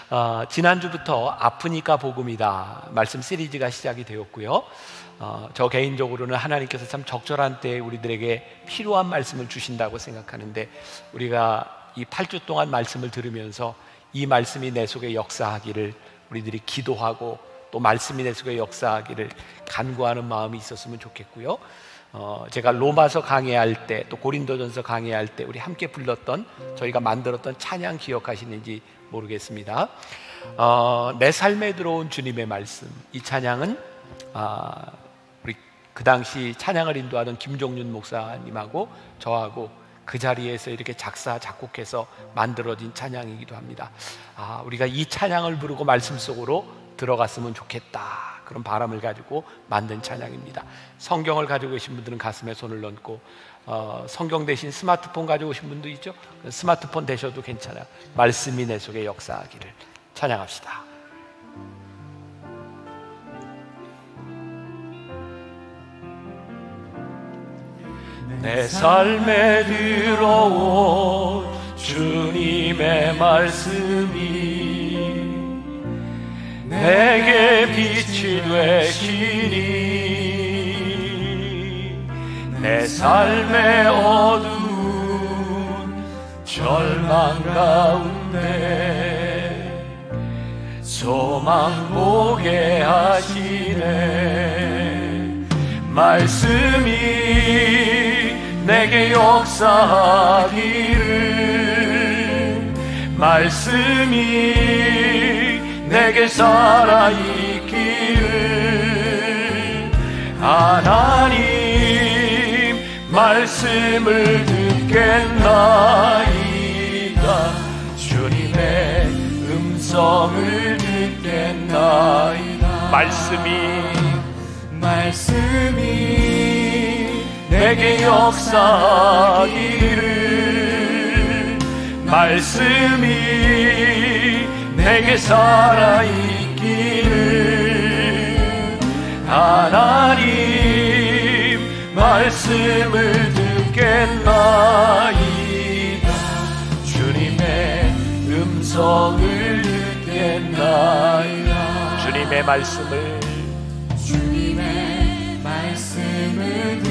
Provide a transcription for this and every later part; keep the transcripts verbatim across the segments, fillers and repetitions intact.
어, 지난주부터 아프니까 복음이다 말씀 시리즈가 시작이 되었고요. 어, 저 개인적으로는 하나님께서 참 적절한 때에 우리들에게 필요한 말씀을 주신다고 생각하는데, 우리가 이 팔 주 동안 말씀을 들으면서 이 말씀이 내 속에 역사하기를 우리들이 기도하고, 또 말씀이 내 속에 역사하기를 간구하는 마음이 있었으면 좋겠고요. 어, 제가 로마서 강해할 때, 또 고린도전서 강해할 때 우리 함께 불렀던, 저희가 만들었던 찬양 기억하시는지 모르겠습니다. 어, 내 삶에 들어온 주님의 말씀, 이 찬양은 아, 우리 그 당시 찬양을 인도하던 김종윤 목사님하고 저하고 그 자리에서 이렇게 작사 작곡해서 만들어진 찬양이기도 합니다. 아, 우리가 이 찬양을 부르고 말씀 속으로 들어갔으면 좋겠다, 그런 바람을 가지고 만든 찬양입니다. 성경을 가지고 계신 분들은 가슴에 손을 얹고, 어, 성경 대신 스마트폰 가지고 오신 분도 있죠. 스마트폰 대셔도 괜찮아요. 말씀이 내 속에 역사하기를 찬양합시다. 내 삶에 들어온 주님의 말씀이 내게 빛이 되시니, 내 삶의 어두운 절망 가운데 소망 보게 하시네. 말씀이 내게 역사하기를, 말씀이 내게 살아있기를, 하나님 말씀을 듣겠나이다. 주님의 음성을 듣겠나이다. 말씀이 말씀이 내게 역사하기를, 말씀이 내게 살아있기를, 하나님 말씀을 듣겠나이다. 주님의 음성을 듣겠나이다. 주님의 말씀을 주님의 말씀을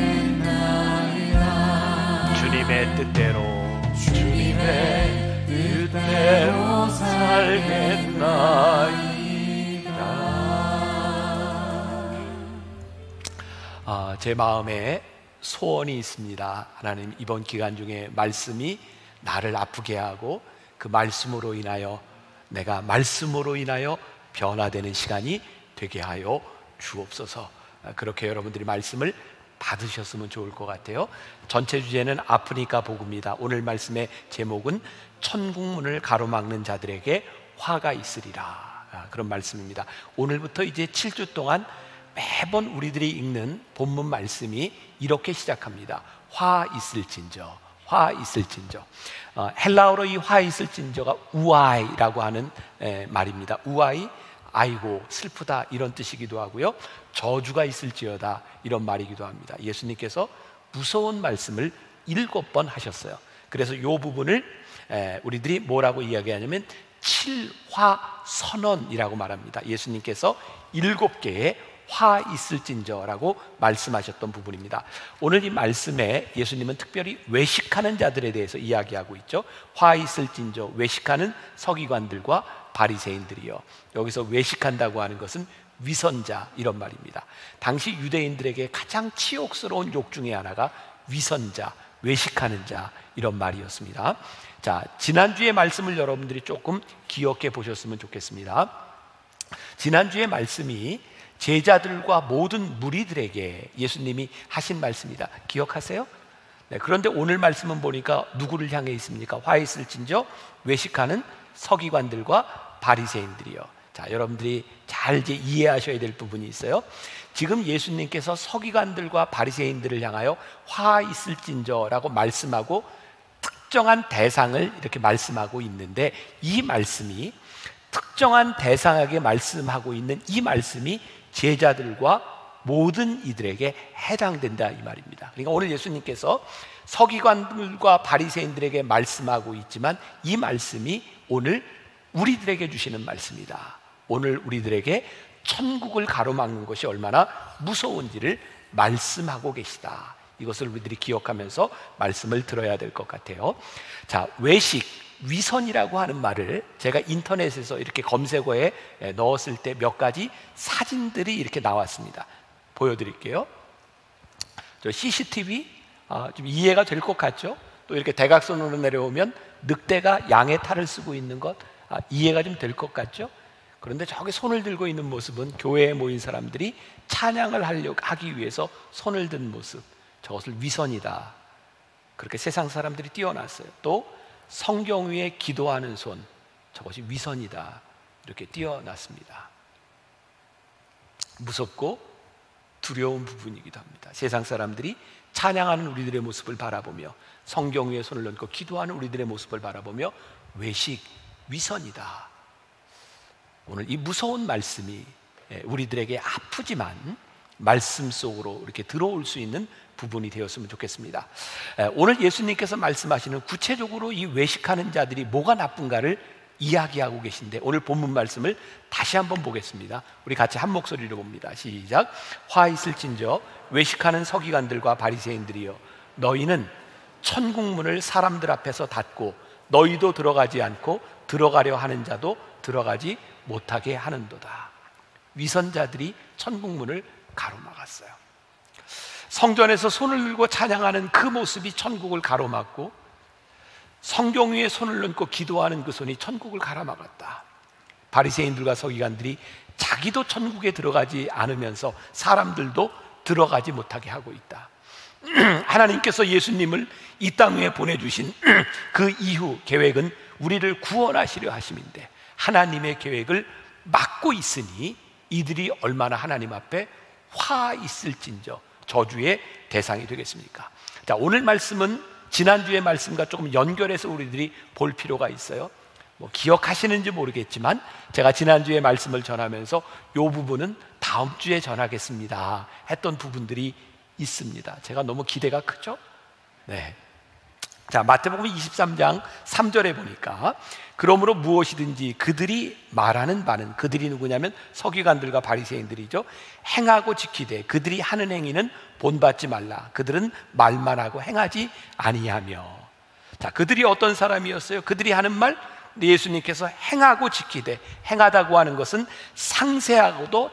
듣겠나이다. 주님의 뜻대로 주님의 뜻대로 살겠나이다. 아, 제 마음에 소원이 있습니다. 하나님, 이번 기간 중에 말씀이 나를 아프게 하고 그 말씀으로 인하여 내가 말씀으로 인하여 변화되는 시간이 되게 하여 주옵소서. 그렇게 여러분들이 말씀을 받으셨으면 좋을 것 같아요. 전체 주제는 아프니까 복음이다. 오늘 말씀의 제목은 천국문을 가로막는 자들에게 화가 있으리라, 그런 말씀입니다. 오늘부터 이제 칠 주 동안 매번 우리들이 읽는 본문 말씀이 이렇게 시작합니다. 화 있을진저, 화 있을진저. 어, 헬라어로 이 화 있을진저가 우아이라고 하는 에, 말입니다. 우아이, 아이고 슬프다, 이런 뜻이기도 하고요. 저주가 있을지어다, 이런 말이기도 합니다. 예수님께서 무서운 말씀을 일곱 번 하셨어요. 그래서 이 부분을 에, 우리들이 뭐라고 이야기하냐면 칠화선언이라고 말합니다. 예수님께서 일곱 개의 화 있을진저라고 말씀하셨던 부분입니다. 오늘 이 말씀에 예수님은 특별히 외식하는 자들에 대해서 이야기하고 있죠. 화 있을진저, 외식하는 서기관들과 바리새인들이요. 여기서 외식한다고 하는 것은 위선자, 이런 말입니다. 당시 유대인들에게 가장 치욕스러운 욕 중에 하나가 위선자, 외식하는 자, 이런 말이었습니다. 자, 지난주의 말씀을 여러분들이 조금 기억해 보셨으면 좋겠습니다. 지난주의 말씀이 제자들과 모든 무리들에게 예수님이 하신 말씀이다. 기억하세요? 네, 그런데 오늘 말씀은 보니까 누구를 향해 있습니까? 화 있을진저, 외식하는 서기관들과 바리새인들이요. 자, 여러분들이 잘 이제 이해하셔야 될 부분이 있어요. 지금 예수님께서 서기관들과 바리새인들을 향하여 화 있을진저라고 말씀하고 특정한 대상을 이렇게 말씀하고 있는데, 이 말씀이 특정한 대상에게 말씀하고 있는 이 말씀이 제자들과 모든 이들에게 해당된다, 이 말입니다. 그러니까 오늘 예수님께서 서기관들과 바리새인들에게 말씀하고 있지만 이 말씀이 오늘 우리들에게 주시는 말씀이다. 오늘 우리들에게 천국을 가로막는 것이 얼마나 무서운지를 말씀하고 계시다. 이것을 우리들이 기억하면서 말씀을 들어야 될 것 같아요. 자, 외식, 위선이라고 하는 말을 제가 인터넷에서 이렇게 검색어에 넣었을 때 몇 가지 사진들이 이렇게 나왔습니다. 보여드릴게요. 저 씨씨티비 아, 좀 이해가 될 것 같죠? 또 이렇게 대각선으로 내려오면 늑대가 양의 탈을 쓰고 있는 것 아, 이해가 좀 될 것 같죠? 그런데 저기 손을 들고 있는 모습은 교회에 모인 사람들이 찬양을 하려고 하기 위해서 손을 든 모습, 저것을 위선이다. 그렇게 세상 사람들이 띄워놨어요. 또 성경 위에 기도하는 손, 저것이 위선이다. 이렇게 띄워놨습니다. 무섭고 두려운 부분이기도 합니다. 세상 사람들이 찬양하는 우리들의 모습을 바라보며 성경 위에 손을 얹고 기도하는 우리들의 모습을 바라보며 외식, 위선이다. 오늘 이 무서운 말씀이 우리들에게 아프지만 말씀 속으로 이렇게 들어올 수 있는 부분이 되었으면 좋겠습니다. 오늘 예수님께서 말씀하시는 구체적으로 이 외식하는 자들이 뭐가 나쁜가를 이야기하고 계신데 오늘 본문 말씀을 다시 한번 보겠습니다. 우리 같이 한 목소리로 봅니다. 시작. 화 있을진저 외식하는 서기관들과 바리새인들이여, 너희는 천국문을 사람들 앞에서 닫고 너희도 들어가지 않고 들어가려 하는 자도 들어가지 못하게 하는도다. 위선자들이 천국문을 가로막았어요. 성전에서 손을 들고 찬양하는 그 모습이 천국을 가로막고 성경 위에 손을 얹고 기도하는 그 손이 천국을 가로막았다. 바리새인들과 서기관들이 자기도 천국에 들어가지 않으면서 사람들도 들어가지 못하게 하고 있다. 하나님께서 예수님을 이 땅 위에 보내주신 그 이후 계획은 우리를 구원하시려 하심인데 하나님의 계획을 막고 있으니 이들이 얼마나 하나님 앞에 화 있을진저 저주의 대상이 되겠습니까? 자, 오늘 말씀은 지난주의 말씀과 조금 연결해서 우리들이 볼 필요가 있어요. 뭐 기억하시는지 모르겠지만 제가 지난주에 말씀을 전하면서 이 부분은 다음 주에 전하겠습니다 했던 부분들이 있습니다. 제가 너무 기대가 크죠? 네. 자, 마태복음 이십삼 장 삼 절에 보니까 그러므로 무엇이든지 그들이 말하는 바는, 그들이 누구냐면 서기관들과 바리새인들이죠. 행하고 지키되 그들이 하는 행위는 본받지 말라. 그들은 말만 하고 행하지 아니하며. 자, 그들이 어떤 사람이었어요? 그들이 하는 말, 예수님께서 행하고 지키되, 행하다고 하는 것은 상세하고도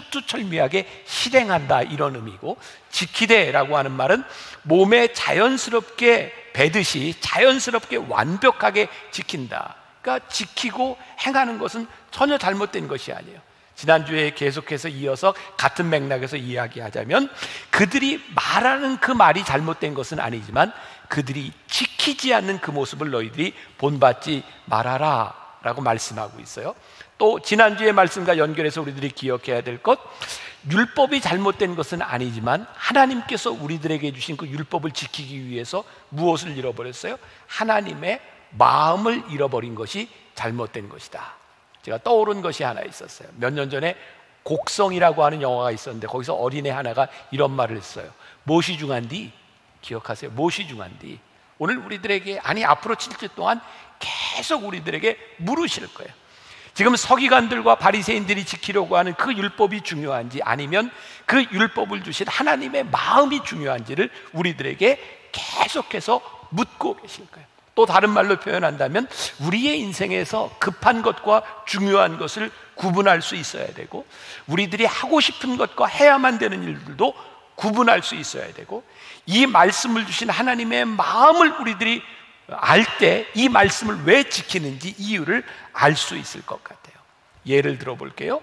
철두철미하게 실행한다 이런 의미고, 지키되라고 하는 말은 몸에 자연스럽게 배듯이 자연스럽게 완벽하게 지킨다. 그러니까 지키고 행하는 것은 전혀 잘못된 것이 아니에요. 지난주에 계속해서 이어서 같은 맥락에서 이야기하자면 그들이 말하는 그 말이 잘못된 것은 아니지만 그들이 지키지 않는 그 모습을 너희들이 본받지 말아라 라고 말씀하고 있어요. 또 지난주의 말씀과 연결해서 우리들이 기억해야 될 것, 율법이 잘못된 것은 아니지만 하나님께서 우리들에게 주신 그 율법을 지키기 위해서 무엇을 잃어버렸어요? 하나님의 마음을 잃어버린 것이 잘못된 것이다. 제가 떠오른 것이 하나 있었어요. 몇 년 전에 곡성이라고 하는 영화가 있었는데 거기서 어린애 하나가 이런 말을 했어요. 무엇이 중한디? 기억하세요? 무엇이 중한디? 오늘 우리들에게, 아니 앞으로 칠 주 동안 계속 우리들에게 물으실 거예요. 지금 서기관들과 바리새인들이 지키려고 하는 그 율법이 중요한지 아니면 그 율법을 주신 하나님의 마음이 중요한지를 우리들에게 계속해서 묻고 계실 거예요. 또 다른 말로 표현한다면 우리의 인생에서 급한 것과 중요한 것을 구분할 수 있어야 되고, 우리들이 하고 싶은 것과 해야만 되는 일들도 구분할 수 있어야 되고, 이 말씀을 주신 하나님의 마음을 우리들이 알 때 이 말씀을 왜 지키는지 이유를 알 수 있을 것 같아요. 예를 들어 볼게요.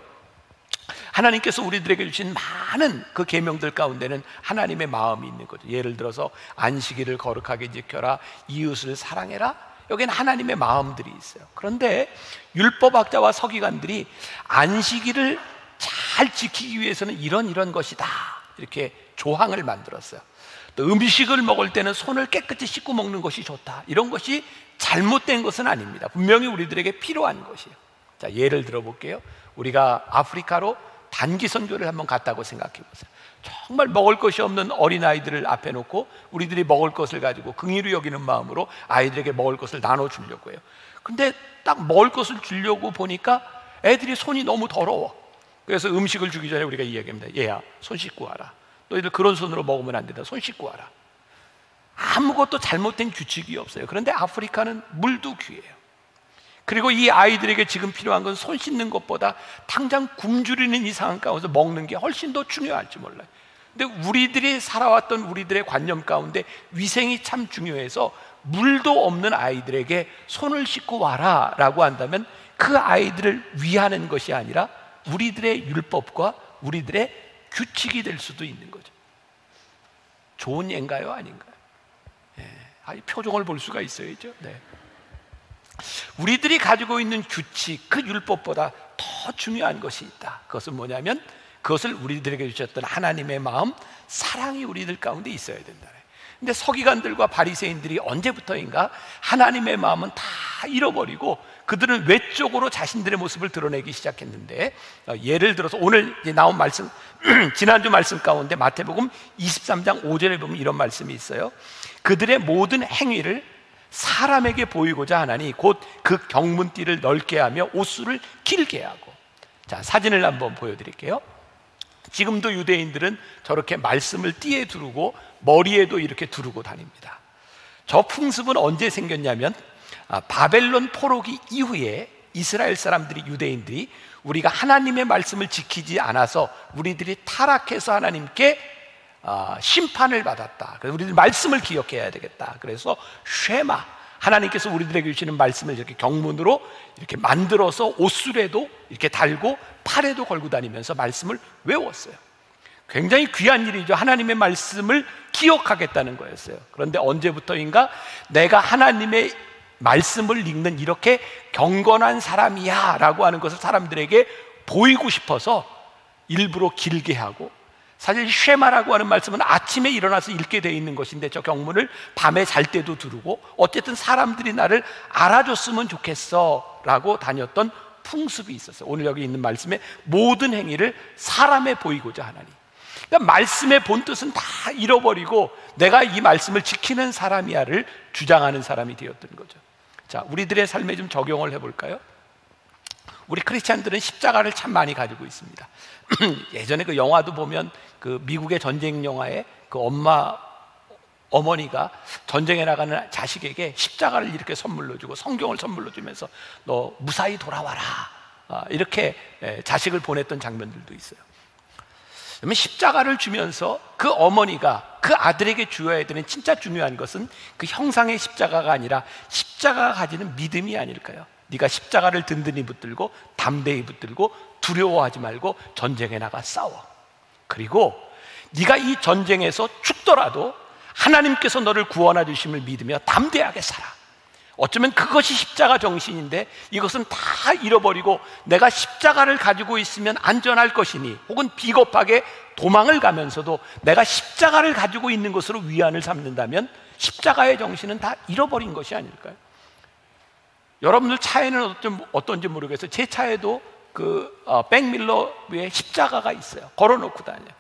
하나님께서 우리들에게 주신 많은 그 계명들 가운데는 하나님의 마음이 있는 거죠. 예를 들어서 안식일을 거룩하게 지켜라, 이웃을 사랑해라, 여기는 하나님의 마음들이 있어요. 그런데 율법학자와 서기관들이 안식일을 잘 지키기 위해서는 이런 이런 것이다 이렇게 조항을 만들었어요. 또 음식을 먹을 때는 손을 깨끗이 씻고 먹는 것이 좋다, 이런 것이 잘못된 것은 아닙니다. 분명히 우리들에게 필요한 것이에요. 자, 예를 들어 볼게요. 우리가 아프리카로 단기 선교를 한번 갔다고 생각해 보세요. 정말 먹을 것이 없는 어린아이들을 앞에 놓고 우리들이 먹을 것을 가지고 긍휼히 여기는 마음으로 아이들에게 먹을 것을 나눠주려고 해요. 근데 딱 먹을 것을 주려고 보니까 애들이 손이 너무 더러워. 그래서 음식을 주기 전에 우리가 이야기합니다. 얘야, 손 씻고 와라. 너희들 그런 손으로 먹으면 안 된다. 손 씻고 와라. 아무것도 잘못된 규칙이 없어요. 그런데 아프리카는 물도 귀해요. 그리고 이 아이들에게 지금 필요한 건 손 씻는 것보다 당장 굶주리는 이 상황 가운데 먹는 게 훨씬 더 중요할지 몰라요. 근데 우리들이 살아왔던 우리들의 관념 가운데 위생이 참 중요해서 물도 없는 아이들에게 손을 씻고 와라 라고 한다면 그 아이들을 위하는 것이 아니라 우리들의 율법과 우리들의 규칙이 될 수도 있는 거죠. 좋은 예인가요? 아닌가요? 예, 아니, 표정을 볼 수가 있어야죠. 네. 우리들이 가지고 있는 규칙, 그 율법보다 더 중요한 것이 있다. 그것은 뭐냐면 그것을 우리들에게 주셨던 하나님의 마음, 사랑이 우리들 가운데 있어야 된다. 근데 서기관들과 바리새인들이 언제부터인가 하나님의 마음은 다 잃어버리고 그들은 외적으로 자신들의 모습을 드러내기 시작했는데, 예를 들어서 오늘 나온 말씀, 지난주 말씀 가운데 마태복음 이십삼 장 오 절에 보면 이런 말씀이 있어요. 그들의 모든 행위를 사람에게 보이고자 하나니 곧 그 경문띠를 넓게 하며 옷수를 길게 하고. 자, 사진을 한번 보여드릴게요. 지금도 유대인들은 저렇게 말씀을 띠에 두르고 머리에도 이렇게 두르고 다닙니다. 저 풍습은 언제 생겼냐면 아, 바벨론 포로기 이후에 이스라엘 사람들이, 유대인들이 우리가 하나님의 말씀을 지키지 않아서 우리들이 타락해서 하나님께 아, 심판을 받았다. 그래서 우리들 말씀을 기억해야 되겠다. 그래서 쉐마, 하나님께서 우리들에게 주시는 말씀을 이렇게 경문으로 이렇게 만들어서 옷술에도 이렇게 달고 팔에도 걸고 다니면서 말씀을 외웠어요. 굉장히 귀한 일이죠. 하나님의 말씀을 기억하겠다는 거였어요. 그런데 언제부터인가 내가 하나님의 말씀을 읽는 이렇게 경건한 사람이야 라고 하는 것을 사람들에게 보이고 싶어서 일부러 길게 하고, 사실 쉐마라고 하는 말씀은 아침에 일어나서 읽게 되어 있는 것인데 저 경문을 밤에 잘 때도 두르고 어쨌든 사람들이 나를 알아줬으면 좋겠어 라고 다녔던 풍습이 있었어요. 오늘 여기 있는 말씀에 모든 행위를 사람에 보이고자 하나니, 그러니까 말씀의 본뜻은 다 잃어버리고 내가 이 말씀을 지키는 사람이야를 주장하는 사람이 되었던 거죠. 자, 우리들의 삶에 좀 적용을 해볼까요? 우리 크리스찬들은 십자가를 참 많이 가지고 있습니다. 예전에 그 영화도 보면 그 미국의 전쟁 영화에 그 엄마, 어머니가 전쟁에 나가는 자식에게 십자가를 이렇게 선물로 주고 성경을 선물로 주면서 너 무사히 돌아와라 이렇게 자식을 보냈던 장면들도 있어요. 그러면 십자가를 주면서 그 어머니가 그 아들에게 주어야 되는 진짜 중요한 것은 그 형상의 십자가가 아니라 십자가가 가지는 믿음이 아닐까요? 네가 십자가를 든든히 붙들고 담대히 붙들고 두려워하지 말고 전쟁에 나가 싸워. 그리고 네가 이 전쟁에서 죽더라도 하나님께서 너를 구원해 주심을 믿으며 담대하게 살아. 어쩌면 그것이 십자가 정신인데 이것은 다 잃어버리고 내가 십자가를 가지고 있으면 안전할 것이니, 혹은 비겁하게 도망을 가면서도 내가 십자가를 가지고 있는 것으로 위안을 삼는다면 십자가의 정신은 다 잃어버린 것이 아닐까요? 여러분들 차에는 어떤지 모르겠어요. 제 차에도 그 어, 백밀러 위에 십자가가 있어요. 걸어놓고 다녀요.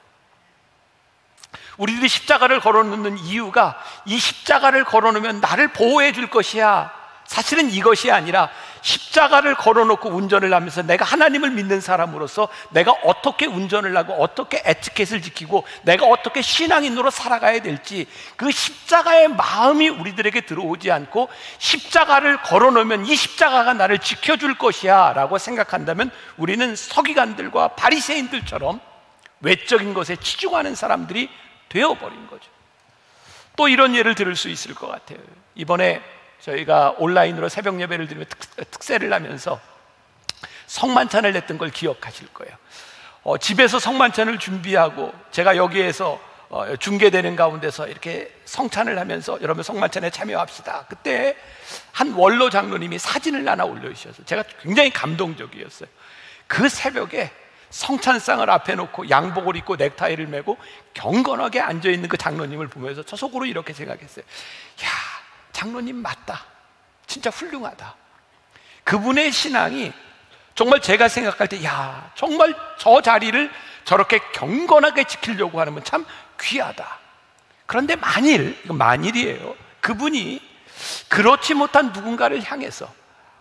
우리들이 십자가를 걸어놓는 이유가 이 십자가를 걸어놓으면 나를 보호해 줄 것이야. 사실은 이것이 아니라 십자가를 걸어놓고 운전을 하면서 내가 하나님을 믿는 사람으로서 내가 어떻게 운전을 하고 어떻게 에티켓을 지키고 내가 어떻게 신앙인으로 살아가야 될지, 그 십자가의 마음이 우리들에게 들어오지 않고 십자가를 걸어놓으면 이 십자가가 나를 지켜줄 것이야 라고 생각한다면 우리는 서기관들과 바리새인들처럼 외적인 것에 치중하는 사람들이 되어버린 거죠. 또 이런 예를 들을 수 있을 것 같아요. 이번에 저희가 온라인으로 새벽 예배를 드리며 특, 특세를 하면서 성만찬을 냈던 걸 기억하실 거예요. 어, 집에서 성만찬을 준비하고 제가 여기에서 어, 중계되는 가운데서 이렇게 성찬을 하면서 여러분 성만찬에 참여합시다. 그때 한 원로 장로님이 사진을 하나 올려주셔서 제가 굉장히 감동적이었어요. 그 새벽에 성찬상을 앞에 놓고 양복을 입고 넥타이를 메고 경건하게 앉아있는 그 장로님을 보면서 저 속으로 이렇게 생각했어요. 야, 장로님 맞다. 진짜 훌륭하다. 그분의 신앙이 정말 제가 생각할 때 야, 정말 저 자리를 저렇게 경건하게 지키려고 하는 건 참 귀하다. 그런데 만일, 이건 만일이에요. 그분이 그렇지 못한 누군가를 향해서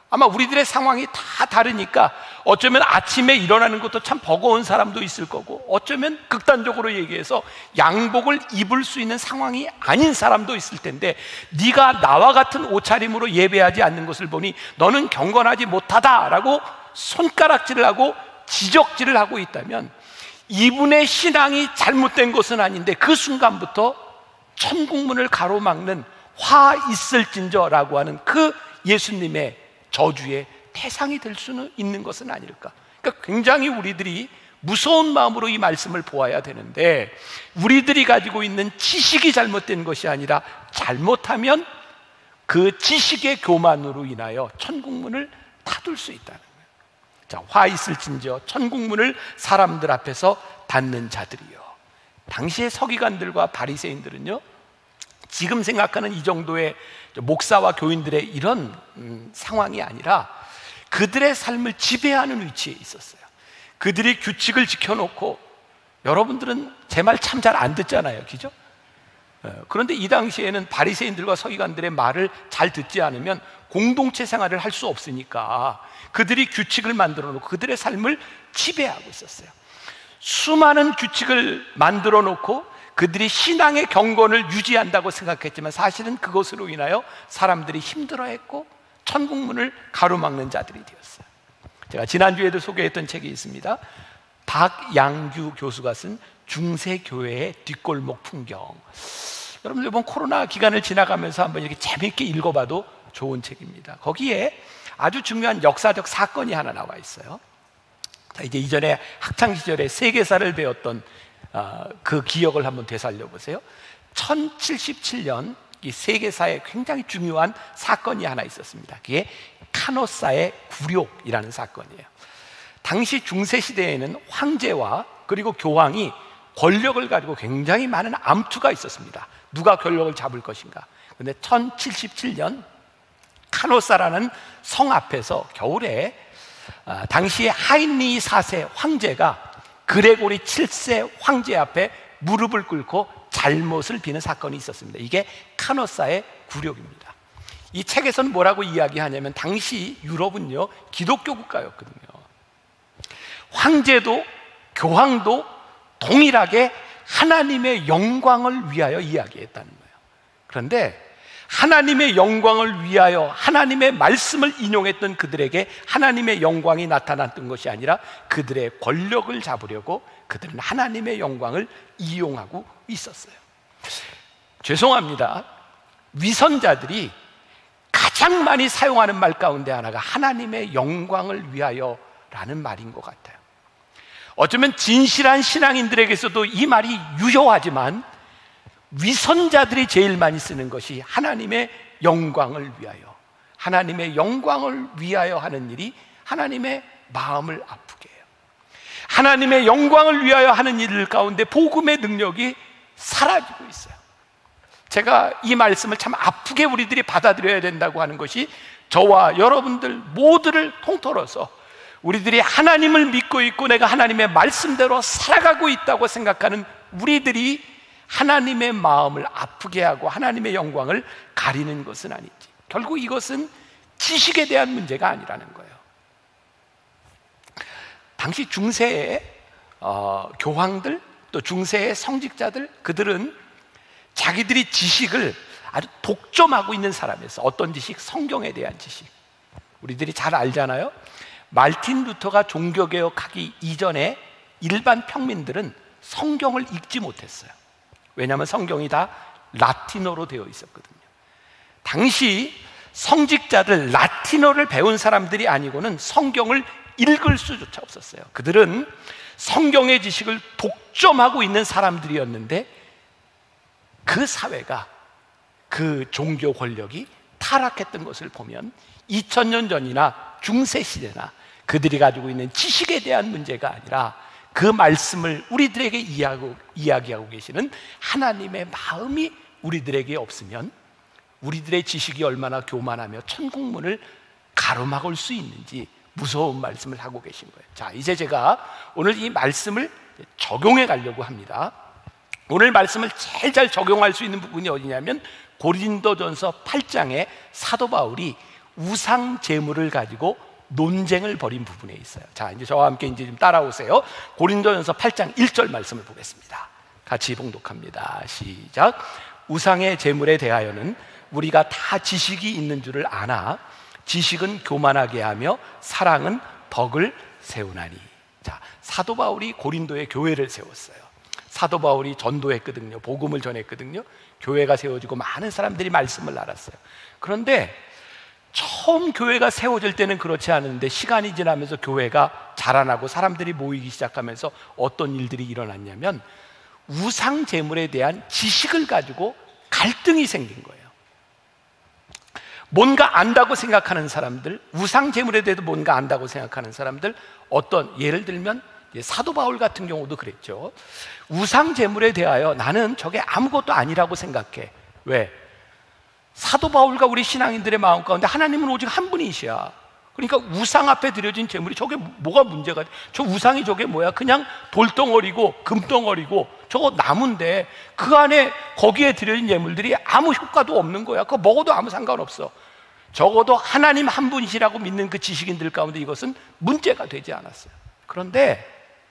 아마 우리들의 상황이 다 다르니까 어쩌면 아침에 일어나는 것도 참 버거운 사람도 있을 거고, 어쩌면 극단적으로 얘기해서 양복을 입을 수 있는 상황이 아닌 사람도 있을 텐데, 네가 나와 같은 옷차림으로 예배하지 않는 것을 보니 너는 경건하지 못하다라고 손가락질을 하고 지적질을 하고 있다면, 이분의 신앙이 잘못된 것은 아닌데 그 순간부터 천국문을 가로막는 화 있을진저라고 하는 그 예수님의 저주의 대상이 될 수는 있는 것은 아닐까. 그러니까 굉장히 우리들이 무서운 마음으로 이 말씀을 보아야 되는데, 우리들이 가지고 있는 지식이 잘못된 것이 아니라 잘못하면 그 지식의 교만으로 인하여 천국문을 닫을 수 있다는 거예요. 자, 화 있을진저 천국문을 사람들 앞에서 닫는 자들이요. 당시의 서기관들과 바리새인들은요, 지금 생각하는 이 정도의 목사와 교인들의 이런 음, 상황이 아니라 그들의 삶을 지배하는 위치에 있었어요. 그들이 규칙을 지켜놓고, 여러분들은 제 말 참 잘 안 듣잖아요, 그죠? 그런데 이 당시에는 바리새인들과 서기관들의 말을 잘 듣지 않으면 공동체 생활을 할 수 없으니까 그들이 규칙을 만들어 놓고 그들의 삶을 지배하고 있었어요. 수많은 규칙을 만들어 놓고 그들이 신앙의 경건을 유지한다고 생각했지만, 사실은 그것으로 인하여 사람들이 힘들어했고 천국문을 가로막는 자들이 되었어요. 제가 지난주에도 소개했던 책이 있습니다. 박양규 교수가 쓴 중세교회의 뒷골목 풍경. 여러분들 이번 코로나 기간을 지나가면서 한번 이렇게 재미있게 읽어봐도 좋은 책입니다. 거기에 아주 중요한 역사적 사건이 하나 나와 있어요. 자, 이제 이전에 학창시절에 세계사를 배웠던 어, 그 기억을 한번 되살려 보세요. 천칠십칠 년 이 세계사에 굉장히 중요한 사건이 하나 있었습니다. 그게 카노사의 굴욕이라는 사건이에요. 당시 중세시대에는 황제와 그리고 교황이 권력을 가지고 굉장히 많은 암투가 있었습니다. 누가 권력을 잡을 것인가. 그런데 천칠십칠 년 카노사라는 성 앞에서 겨울에 어, 당시에 하인리 사 세 황제가 그레고리 칠 세 황제 앞에 무릎을 꿇고 잘못을 비는 사건이 있었습니다. 이게 카노사의 굴욕입니다. 이 책에서는 뭐라고 이야기하냐면, 당시 유럽은요 기독교 국가였거든요. 황제도 교황도 동일하게 하나님의 영광을 위하여 이야기했다는 거예요. 그런데 하나님의 영광을 위하여 하나님의 말씀을 인용했던 그들에게 하나님의 영광이 나타났던 것이 아니라 그들의 권력을 잡으려고 그들은 하나님의 영광을 이용하고 있었어요. 죄송합니다. 위선자들이 가장 많이 사용하는 말 가운데 하나가 하나님의 영광을 위하여 라는 말인 것 같아요. 어쩌면 진실한 신앙인들에게서도 이 말이 유효하지만 위선자들이 제일 많이 쓰는 것이 하나님의 영광을 위하여, 하나님의 영광을 위하여 하는 일이 하나님의 마음을 아프게 해요. 하나님의 영광을 위하여 하는 일 가운데 복음의 능력이 사라지고 있어요. 제가 이 말씀을 참 아프게 우리들이 받아들여야 된다고 하는 것이, 저와 여러분들 모두를 통틀어서 우리들이 하나님을 믿고 있고 내가 하나님의 말씀대로 살아가고 있다고 생각하는 우리들이 하나님의 마음을 아프게 하고 하나님의 영광을 가리는 것은 아니지. 결국 이것은 지식에 대한 문제가 아니라는 거예요. 당시 중세의 어, 교황들, 또 중세의 성직자들, 그들은 자기들이 지식을 아주 독점하고 있는 사람이었어요. 어떤 지식? 성경에 대한 지식. 우리들이 잘 알잖아요. 말틴 루터가 종교개혁하기 이전에 일반 평민들은 성경을 읽지 못했어요. 왜냐하면 성경이 다 라틴어로 되어 있었거든요. 당시 성직자들, 라틴어를 배운 사람들이 아니고는 성경을 읽을 수조차 없었어요. 그들은 성경의 지식을 독점하고 있는 사람들이었는데, 그 사회가, 그 종교 권력이 타락했던 것을 보면 이천 년 전이나 중세시대나 그들이 가지고 있는 지식에 대한 문제가 아니라 그 말씀을 우리들에게 이야기하고, 이야기하고 계시는 하나님의 마음이 우리들에게 없으면 우리들의 지식이 얼마나 교만하며 천국문을 가로막을 수 있는지 무서운 말씀을 하고 계신 거예요. 자, 이제 제가 오늘 이 말씀을 적용해 가려고 합니다. 오늘 말씀을 제일 잘 적용할 수 있는 부분이 어디냐면 고린도전서 팔 장에 사도 바울이 우상 제물을 가지고 논쟁을 벌인 부분에 있어요. 자, 이제 저와 함께 이제 좀 따라오세요. 고린도전서 팔 장 일 절 말씀을 보겠습니다. 같이 봉독합니다. 시작. 우상의 제물에 대하여는 우리가 다 지식이 있는 줄을 아나 지식은 교만하게 하며 사랑은 덕을 세우나니. 자, 사도 바울이 고린도에 교회를 세웠어요. 사도 바울이 전도했거든요. 복음을 전했거든요. 교회가 세워지고 많은 사람들이 말씀을 알았어요. 그런데 처음 교회가 세워질 때는 그렇지 않은데 시간이 지나면서 교회가 자라나고 사람들이 모이기 시작하면서 어떤 일들이 일어났냐면 우상 제물에 대한 지식을 가지고 갈등이 생긴 거예요. 뭔가 안다고 생각하는 사람들, 우상 제물에 대해서 뭔가 안다고 생각하는 사람들, 어떤 예를 들면 사도 바울 같은 경우도 그랬죠. 우상 제물에 대하여 나는 저게 아무것도 아니라고 생각해. 왜? 사도 바울과 우리 신앙인들의 마음 가운데 하나님은 오직 한 분이시야. 그러니까 우상 앞에 드려진 제물이 저게 뭐가 문제가 돼? 저 우상이 저게 뭐야? 그냥 돌덩어리고 금덩어리고 저거 나무인데 그 안에 거기에 드려진 제물들이 아무 효과도 없는 거야. 그거 먹어도 아무 상관없어. 적어도 하나님 한 분이시라고 믿는 그 지식인들 가운데 이것은 문제가 되지 않았어요. 그런데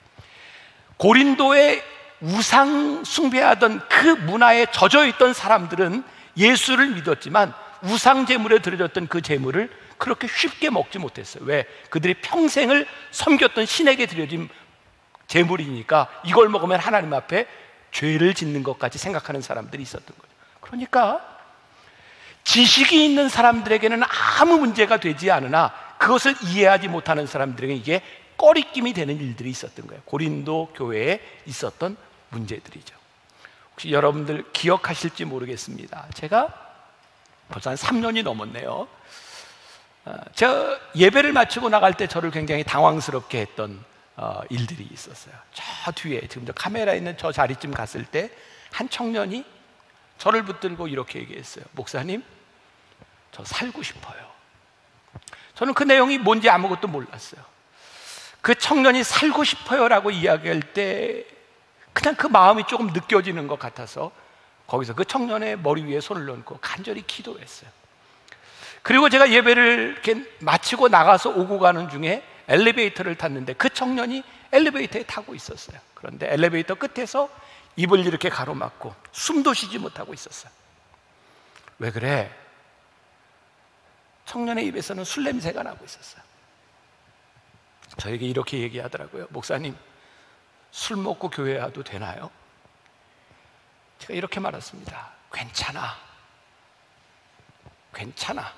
고린도에 우상 숭배하던 그 문화에 젖어 있던 사람들은 예수를 믿었지만 우상 제물에 드려졌던 그 제물을 그렇게 쉽게 먹지 못했어요. 왜? 그들이 평생을 섬겼던 신에게 드려진 제물이니까 이걸 먹으면 하나님 앞에 죄를 짓는 것까지 생각하는 사람들이 있었던 거죠. 그러니까 지식이 있는 사람들에게는 아무 문제가 되지 않으나 그것을 이해하지 못하는 사람들에게 이게 꺼리낌이 되는 일들이 있었던 거예요. 고린도 교회에 있었던 문제들이죠. 혹시 여러분들 기억하실지 모르겠습니다. 제가 벌써 한 삼 년이 넘었네요. 제가 예배를 마치고 나갈 때 저를 굉장히 당황스럽게 했던 어, 일들이 있었어요. 저 뒤에 지금 저 카메라 있는 저 자리쯤 갔을 때 한 청년이 저를 붙들고 이렇게 얘기했어요. 목사님, 저 살고 싶어요. 저는 그 내용이 뭔지 아무것도 몰랐어요. 그 청년이 살고 싶어요 라고 이야기할 때 그냥 그 마음이 조금 느껴지는 것 같아서 거기서 그 청년의 머리 위에 손을 얹고 간절히 기도했어요. 그리고 제가 예배를 이렇게 마치고 나가서 오고 가는 중에 엘리베이터를 탔는데 그 청년이 엘리베이터에 타고 있었어요. 그런데 엘리베이터 끝에서 입을 이렇게 가로막고 숨도 쉬지 못하고 있었어요. 왜 그래? 청년의 입에서는 술 냄새가 나고 있었어요. 저에게 이렇게 얘기하더라고요. 목사님, 술 먹고 교회 와도 되나요? 제가 이렇게 말했습니다. 괜찮아. 괜찮아.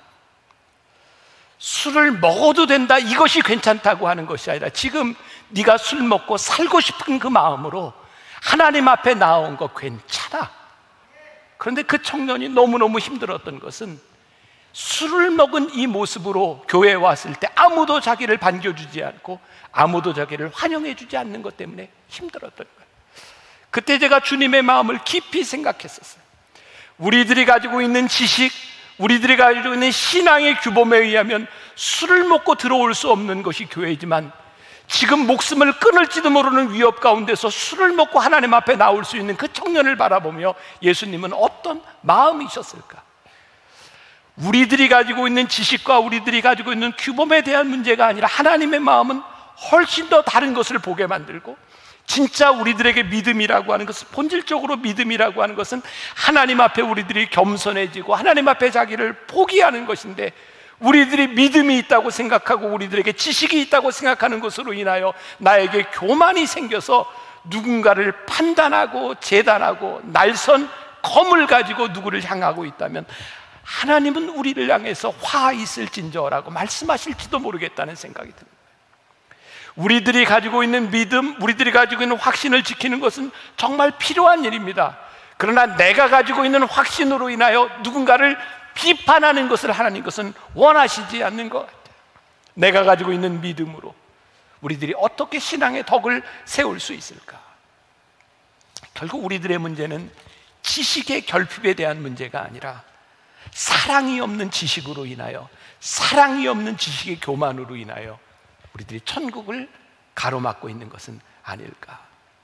술을 먹어도 된다, 이것이 괜찮다고 하는 것이 아니라 지금 네가 술 먹고 살고 싶은 그 마음으로 하나님 앞에 나온 거 괜찮아. 그런데 그 청년이 너무너무 힘들었던 것은 술을 먹은 이 모습으로 교회에 왔을 때 아무도 자기를 반겨주지 않고 아무도 자기를 환영해주지 않는 것 때문에 힘들었던 거예요. 그때 제가 주님의 마음을 깊이 생각했었어요. 우리들이 가지고 있는 지식, 우리들이 가지고 있는 신앙의 규범에 의하면 술을 먹고 들어올 수 없는 것이 교회이지만 지금 목숨을 끊을지도 모르는 위협 가운데서 술을 먹고 하나님 앞에 나올 수 있는 그 청년을 바라보며 예수님은 어떤 마음이셨을까? 우리들이 가지고 있는 지식과 우리들이 가지고 있는 규범에 대한 문제가 아니라 하나님의 마음은 훨씬 더 다른 것을 보게 만들고, 진짜 우리들에게 믿음이라고 하는 것은, 본질적으로 믿음이라고 하는 것은 하나님 앞에 우리들이 겸손해지고 하나님 앞에 자기를 포기하는 것인데, 우리들이 믿음이 있다고 생각하고 우리들에게 지식이 있다고 생각하는 것으로 인하여 나에게 교만이 생겨서 누군가를 판단하고 재단하고 날선 검을 가지고 누구를 향하고 있다면 하나님은 우리를 향해서 화 있을진저라고 말씀하실지도 모르겠다는 생각이 듭니다. 우리들이 가지고 있는 믿음, 우리들이 가지고 있는 확신을 지키는 것은 정말 필요한 일입니다. 그러나 내가 가지고 있는 확신으로 인하여 누군가를 비판하는 것을 하나님 것은 원하시지 않는 것 같아요. 내가 가지고 있는 믿음으로 우리들이 어떻게 신앙의 덕을 세울 수 있을까? 결국 우리들의 문제는 지식의 결핍에 대한 문제가 아니라 사랑이 없는 지식으로 인하여, 사랑이 없는 지식의 교만으로 인하여 우리들이 천국을 가로막고 있는 것은 아닐까?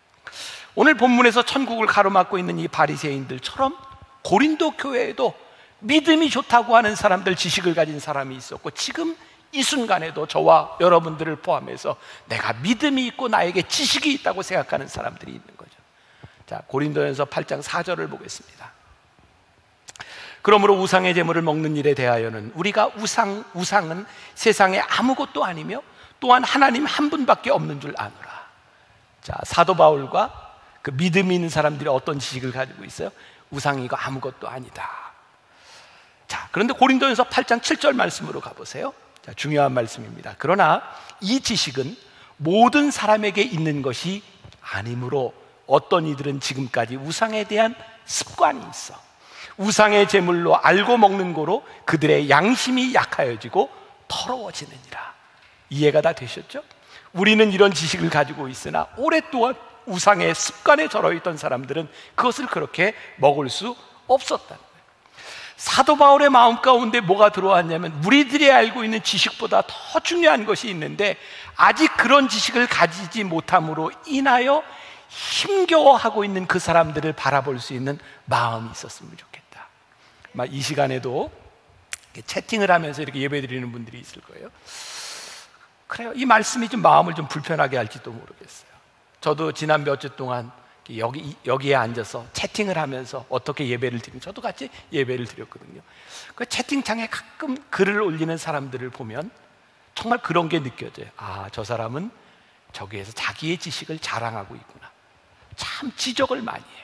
오늘 본문에서 천국을 가로막고 있는 이 바리새인들처럼 고린도 교회에도 믿음이 좋다고 하는 사람들, 지식을 가진 사람이 있었고, 지금 이 순간에도 저와 여러분들을 포함해서 내가 믿음이 있고 나에게 지식이 있다고 생각하는 사람들이 있는 거죠. 자, 고린도전서 팔 장 사 절을 보겠습니다. 그러므로 우상의 제물을 먹는 일에 대하여는 우리가 우상, 우상은 세상에 아무것도 아니며 또한 하나님 한 분밖에 없는 줄 아노라. 자, 사도 바울과 그 믿음 있는 사람들이 어떤 지식을 가지고 있어요? 우상이 이거 아무것도 아니다. 자, 그런데 고린도전서 팔 장 칠 절 말씀으로 가보세요. 자, 중요한 말씀입니다. 그러나 이 지식은 모든 사람에게 있는 것이 아니므로 어떤 이들은 지금까지 우상에 대한 습관이 있어 우상의 제물로 알고 먹는 거로 그들의 양심이 약하여지고 더러워지느니라. 이해가 다 되셨죠? 우리는 이런 지식을 가지고 있으나 오랫동안 우상의 습관에 절어있던 사람들은 그것을 그렇게 먹을 수 없었다. 사도 바울의 마음 가운데 뭐가 들어왔냐면, 우리들이 알고 있는 지식보다 더 중요한 것이 있는데 아직 그런 지식을 가지지 못함으로 인하여 힘겨워하고 있는 그 사람들을 바라볼 수 있는 마음이 있었으면 좋겠다. 이 시간에도 채팅을 하면서 이렇게 예배드리는 분들이 있을 거예요. 그래요, 이 말씀이 좀 마음을 좀 불편하게 할지도 모르겠어요. 저도 지난 몇 주 동안 여기, 여기에 앉아서 채팅을 하면서 어떻게 예배를 드리면, 저도 같이 예배를 드렸거든요. 그 채팅창에 가끔 글을 올리는 사람들을 보면 정말 그런 게 느껴져요. 아, 저 사람은 저기에서 자기의 지식을 자랑하고 있구나. 참 지적을 많이 해요.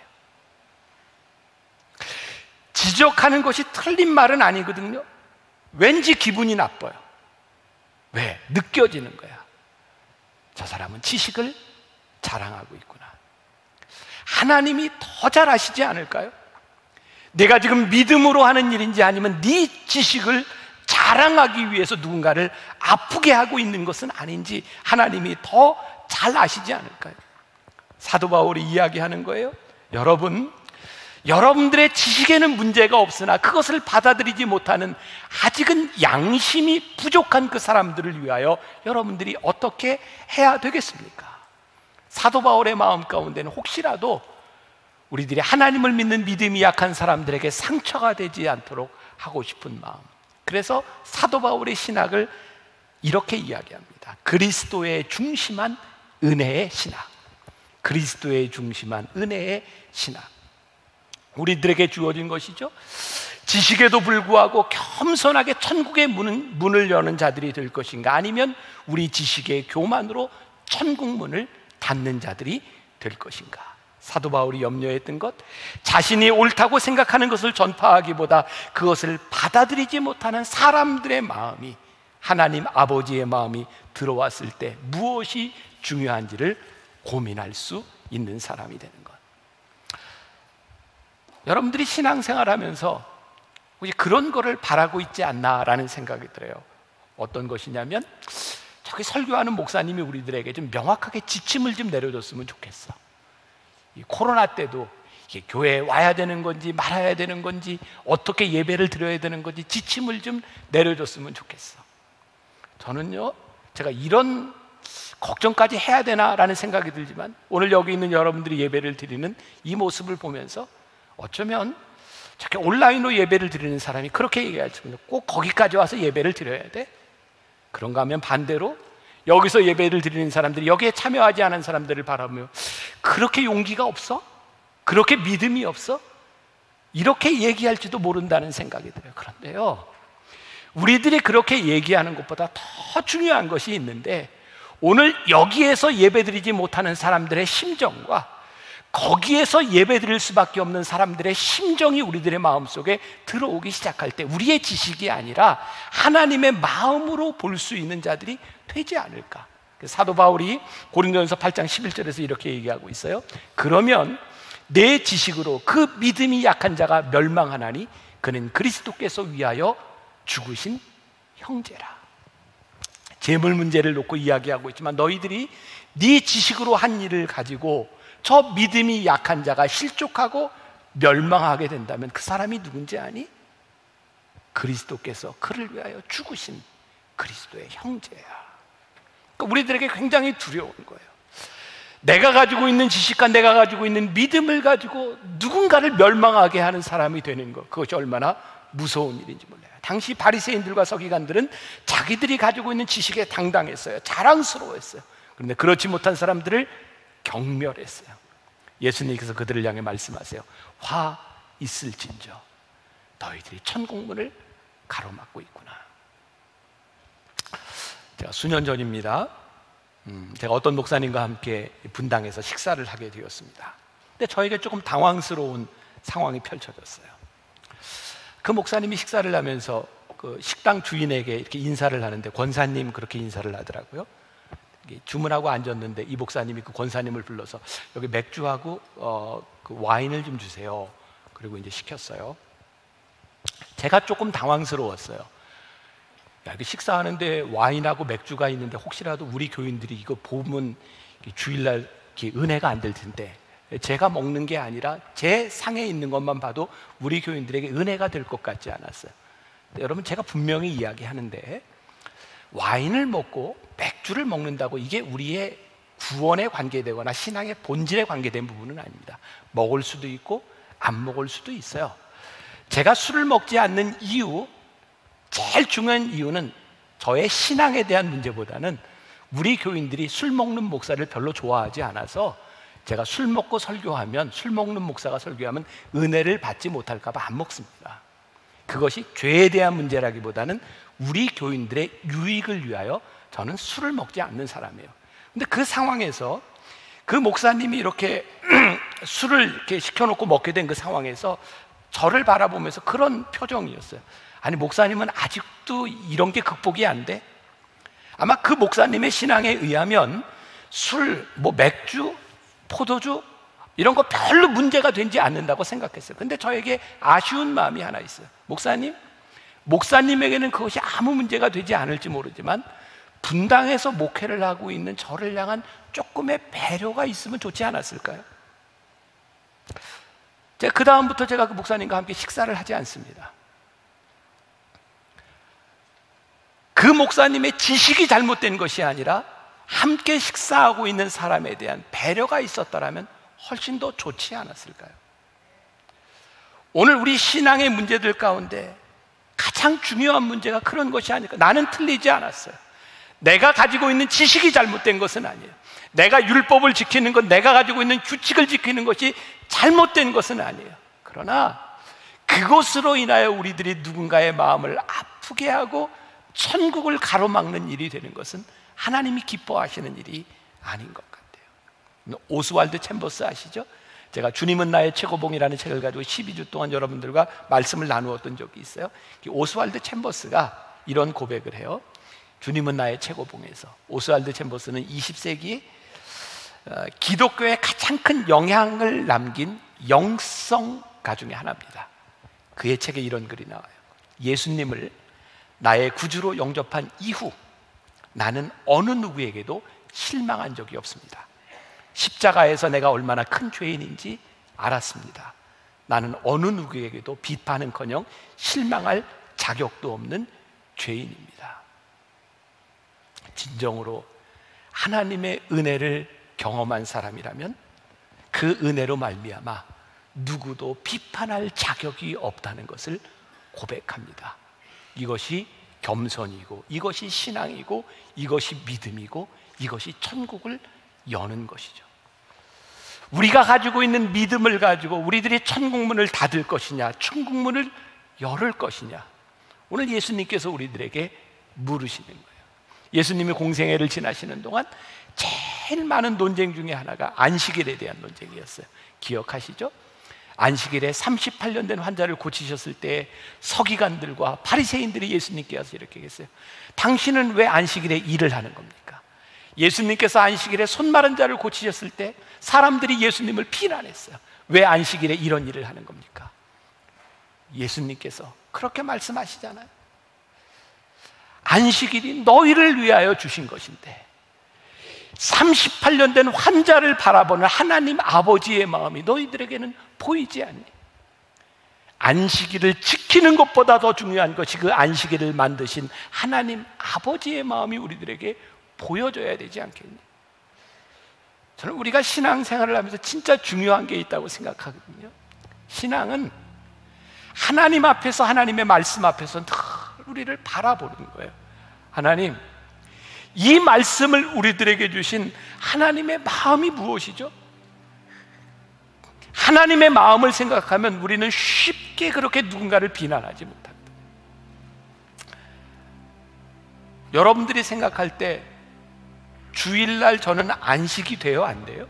지적하는 것이 틀린 말은 아니거든요. 왠지 기분이 나빠요. 왜? 느껴지는 거야. 저 사람은 지식을 자랑하고 있구나. 하나님이 더 잘 아시지 않을까요? 내가 지금 믿음으로 하는 일인지 아니면 네 지식을 자랑하기 위해서 누군가를 아프게 하고 있는 것은 아닌지 하나님이 더 잘 아시지 않을까요? 사도 바울이 이야기하는 거예요. 여러분, 여러분들의 지식에는 문제가 없으나 그것을 받아들이지 못하는 아직은 양심이 부족한 그 사람들을 위하여 여러분들이 어떻게 해야 되겠습니까? 사도 바울의 마음 가운데는 혹시라도 우리들이 하나님을 믿는 믿음이 약한 사람들에게 상처가 되지 않도록 하고 싶은 마음. 그래서 사도 바울의 신학을 이렇게 이야기합니다. 그리스도의 중심한 은혜의 신학. 그리스도의 중심한 은혜의 신학. 우리들에게 주어진 것이죠. 지식에도 불구하고 겸손하게 천국의 문은, 문을 여는 자들이 될 것인가, 아니면 우리 지식의 교만으로 천국 문을 닫는 자들이 될 것인가. 사도 바울이 염려했던 것, 자신이 옳다고 생각하는 것을 전파하기보다 그것을 받아들이지 못하는 사람들의 마음이, 하나님 아버지의 마음이 들어왔을 때 무엇이 중요한지를 고민할 수 있는 사람이 되는 것. 여러분들이 신앙생활 하면서 혹시 그런 거를 바라고 있지 않나라는 생각이 들어요. 어떤 것이냐면, 저기 설교하는 목사님이 우리들에게 좀 명확하게 지침을 좀 내려줬으면 좋겠어. 이 코로나 때도 이게 교회에 와야 되는 건지 말아야 되는 건지, 어떻게 예배를 드려야 되는 건지 지침을 좀 내려줬으면 좋겠어. 저는요, 제가 이런 걱정까지 해야 되나라는 생각이 들지만, 오늘 여기 있는 여러분들이 예배를 드리는 이 모습을 보면서 어쩌면 저렇게 온라인으로 예배를 드리는 사람이 그렇게 얘기하지만, 꼭 거기까지 와서 예배를 드려야 돼? 그런가 하면 반대로 여기서 예배를 드리는 사람들이 여기에 참여하지 않은 사람들을 바라보며, 그렇게 용기가 없어? 그렇게 믿음이 없어? 이렇게 얘기할지도 모른다는 생각이 들어요. 그런데요, 우리들이 그렇게 얘기하는 것보다 더 중요한 것이 있는데, 오늘 여기에서 예배드리지 못하는 사람들의 심정과 거기에서 예배드릴 수밖에 없는 사람들의 심정이 우리들의 마음속에 들어오기 시작할 때, 우리의 지식이 아니라 하나님의 마음으로 볼 수 있는 자들이 되지 않을까. 사도 바울이 고린도전서 팔 장 십일 절에서 이렇게 얘기하고 있어요. 그러면 내 지식으로 그 믿음이 약한 자가 멸망하나니 그는 그리스도께서 위하여 죽으신 형제라. 재물 문제를 놓고 이야기하고 있지만, 너희들이 네 지식으로 한 일을 가지고 저 믿음이 약한 자가 실족하고 멸망하게 된다면 그 사람이 누군지 아니? 그리스도께서 그를 위하여 죽으신 그리스도의 형제야. 그러니까 우리들에게 굉장히 두려운 거예요. 내가 가지고 있는 지식과 내가 가지고 있는 믿음을 가지고 누군가를 멸망하게 하는 사람이 되는 것, 그것이 얼마나 무서운 일인지 몰라요. 당시 바리새인들과 서기관들은 자기들이 가지고 있는 지식에 당당했어요. 자랑스러워했어요. 그런데 그렇지 못한 사람들을 경멸했어요. 예수님께서 그들을 향해 말씀하세요. 화 있을진저 너희들이 천국문을 가로막고 있구나. 제가 수년 전입니다. 음, 제가 어떤 목사님과 함께 분당에서 식사를 하게 되었습니다. 근데 저에게 조금 당황스러운 상황이 펼쳐졌어요. 그 목사님이 식사를 하면서 그 식당 주인에게 이렇게 인사를 하는데 권사님 그렇게 인사를 하더라고요. 주문하고 앉았는데 이 목사님이 그 권사님을 불러서 여기 맥주하고 어, 그 와인을 좀 주세요. 그리고 이제 시켰어요. 제가 조금 당황스러웠어요. 야, 이거 식사하는데 와인하고 맥주가 있는데 혹시라도 우리 교인들이 이거 보면 주일날 이렇게 은혜가 안 될 텐데 제가 먹는 게 아니라 제 상에 있는 것만 봐도 우리 교인들에게 은혜가 될 것 같지 않았어요. 여러분, 제가 분명히 이야기하는데 와인을 먹고 맥주를 먹는다고 이게 우리의 구원에 관계되거나 신앙의 본질에 관계된 부분은 아닙니다. 먹을 수도 있고 안 먹을 수도 있어요. 제가 술을 먹지 않는 이유, 제일 중요한 이유는 저의 신앙에 대한 문제보다는 우리 교인들이 술 먹는 목사를 별로 좋아하지 않아서 제가 술 먹고 설교하면, 술 먹는 목사가 설교하면 은혜를 받지 못할까 봐 안 먹습니다. 그것이 죄에 대한 문제라기보다는 우리 교인들의 유익을 위하여 저는 술을 먹지 않는 사람이에요. 근데 그 상황에서 그 목사님이 이렇게 술을 이렇게 시켜놓고 먹게 된 그 상황에서 저를 바라보면서 그런 표정이었어요. 아니, 목사님은 아직도 이런 게 극복이 안 돼? 아마 그 목사님의 신앙에 의하면 술, 뭐 맥주, 포도주 이런 거 별로 문제가 되지 않는다고 생각했어요. 근데 저에게 아쉬운 마음이 하나 있어요. 목사님, 목사님에게는 그것이 아무 문제가 되지 않을지 모르지만 분당에서 목회를 하고 있는 저를 향한 조금의 배려가 있으면 좋지 않았을까요? 제가 그 다음부터 제가 그 목사님과 함께 식사를 하지 않습니다. 그 목사님의 지식이 잘못된 것이 아니라 함께 식사하고 있는 사람에 대한 배려가 있었더라면 훨씬 더 좋지 않았을까요? 오늘 우리 신앙의 문제들 가운데 가장 중요한 문제가 그런 것이 아닐까. 나는 틀리지 않았어요. 내가 가지고 있는 지식이 잘못된 것은 아니에요. 내가 율법을 지키는 것, 내가 가지고 있는 규칙을 지키는 것이 잘못된 것은 아니에요. 그러나 그것으로 인하여 우리들이 누군가의 마음을 아프게 하고 천국을 가로막는 일이 되는 것은 하나님이 기뻐하시는 일이 아닌 것 같아요. 오스왈드 챔버스 아시죠? 제가 주님은 나의 최고봉이라는 책을 가지고 십이 주 동안 여러분들과 말씀을 나누었던 적이 있어요. 오스왈드 챔버스가 이런 고백을 해요. 주님은 나의 최고봉에서. 오스왈드 챔버스는 이십 세기 기독교에 가장 큰 영향을 남긴 영성가 중에 하나입니다. 그의 책에 이런 글이 나와요. 예수님을 나의 구주로 영접한 이후 나는 어느 누구에게도 실망한 적이 없습니다. 십자가에서 내가 얼마나 큰 죄인인지 알았습니다. 나는 어느 누구에게도 비판은커녕 실망할 자격도 없는 죄인입니다. 진정으로 하나님의 은혜를 경험한 사람이라면 그 은혜로 말미암아 누구도 비판할 자격이 없다는 것을 고백합니다. 이것이 겸손이고, 이것이 신앙이고, 이것이 믿음이고, 이것이 천국을 여는 것이죠. 우리가 가지고 있는 믿음을 가지고 우리들이 천국문을 닫을 것이냐, 천국문을 열을 것이냐, 오늘 예수님께서 우리들에게 물으시는 거예요. 예수님이 공생애를 지나시는 동안 제일 많은 논쟁 중에 하나가 안식일에 대한 논쟁이었어요. 기억하시죠? 안식일에 삼십팔 년 된 환자를 고치셨을 때 서기관들과 바리새인들이 예수님께 와서 이렇게 했어요. 당신은 왜 안식일에 일을 하는 겁니까? 예수님께서 안식일에 손 마른 자를 고치셨을 때 사람들이 예수님을 비난했어요. 왜 안식일에 이런 일을 하는 겁니까? 예수님께서 그렇게 말씀하시잖아요. 안식일이 너희를 위하여 주신 것인데 삼십팔 년 된 환자를 바라보는 하나님 아버지의 마음이 너희들에게는 보이지 않니? 안식일을 지키는 것보다 더 중요한 것이 그 안식일을 만드신 하나님 아버지의 마음이 우리들에게 보여져야 되지 않겠니? 저는 우리가 신앙생활을 하면서 진짜 중요한 게 있다고 생각하거든요. 신앙은 하나님 앞에서, 하나님의 말씀 앞에서 늘 우리를 바라보는 거예요. 하나님, 이 말씀을 우리들에게 주신 하나님의 마음이 무엇이죠? 하나님의 마음을 생각하면 우리는 쉽게 그렇게 누군가를 비난하지 못합니다. 여러분들이 생각할 때 주일날 저는 안식이 돼요, 안 돼요?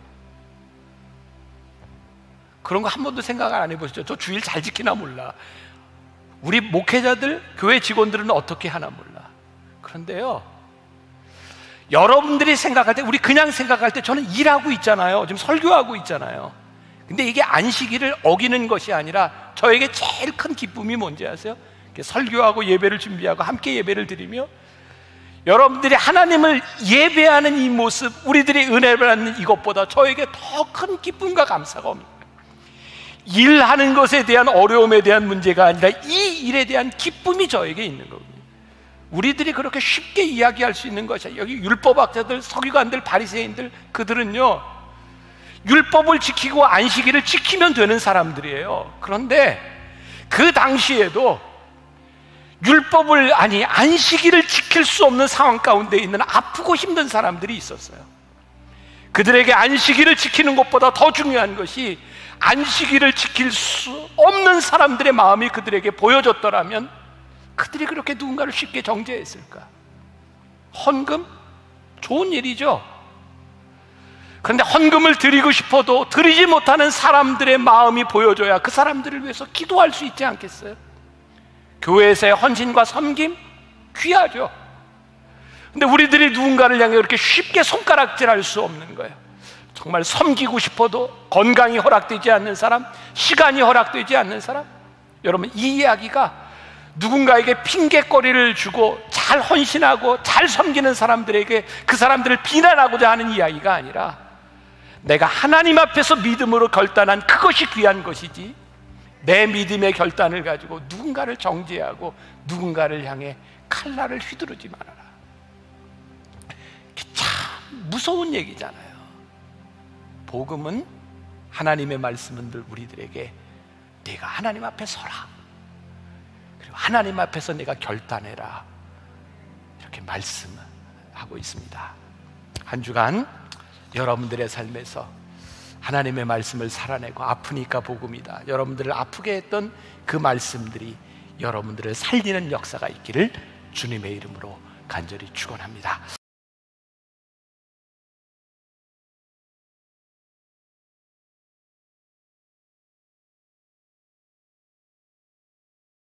그런 거 한 번도 생각 안 해보시죠? 저 주일 잘 지키나 몰라. 우리 목회자들, 교회 직원들은 어떻게 하나 몰라. 그런데요, 여러분들이 생각할 때, 우리 그냥 생각할 때 저는 일하고 있잖아요. 지금 설교하고 있잖아요. 근데 이게 안식일을 어기는 것이 아니라 저에게 제일 큰 기쁨이 뭔지 아세요? 설교하고 예배를 준비하고 함께 예배를 드리며 여러분들이 하나님을 예배하는 이 모습, 우리들이 은혜를 받는 이것보다 저에게 더 큰 기쁨과 감사가 옵니다. 일하는 것에 대한 어려움에 대한 문제가 아니라 이 일에 대한 기쁨이 저에게 있는 겁니다. 우리들이 그렇게 쉽게 이야기할 수 있는 것이야. 여기 율법학자들, 서기관들, 바리새인들, 그들은요 율법을 지키고 안식일을 지키면 되는 사람들이에요. 그런데 그 당시에도 율법을, 아니 안식일을 지킬 수 없는 상황 가운데 있는 아프고 힘든 사람들이 있었어요. 그들에게 안식일을 지키는 것보다 더 중요한 것이 안식일을 지킬 수 없는 사람들의 마음이 그들에게 보여졌더라면 그들이 그렇게 누군가를 쉽게 정죄했을까? 헌금? 좋은 일이죠. 그런데 헌금을 드리고 싶어도 드리지 못하는 사람들의 마음이 보여줘야 그 사람들을 위해서 기도할 수 있지 않겠어요? 교회에서의 헌신과 섬김? 귀하죠. 근데 우리들이 누군가를 향해 그렇게 쉽게 손가락질할 수 없는 거예요. 정말 섬기고 싶어도 건강이 허락되지 않는 사람, 시간이 허락되지 않는 사람. 여러분, 이 이야기가 누군가에게 핑계거리를 주고 잘 헌신하고 잘 섬기는 사람들에게 그 사람들을 비난하고자 하는 이야기가 아니라 내가 하나님 앞에서 믿음으로 결단한 그것이 귀한 것이지, 내 믿음의 결단을 가지고 누군가를 정죄하고 누군가를 향해 칼날을 휘두르지 말아라. 참 무서운 얘기잖아요. 복음은, 하나님의 말씀은 늘 우리들에게 내가 하나님 앞에 서라, 그리고 하나님 앞에서 내가 결단해라, 이렇게 말씀하고 있습니다. 한 주간 여러분들의 삶에서 하나님의 말씀을 살아내고, 아프니까 복음이다, 여러분들을 아프게 했던 그 말씀들이 여러분들을 살리는 역사가 있기를 주님의 이름으로 간절히 축원합니다.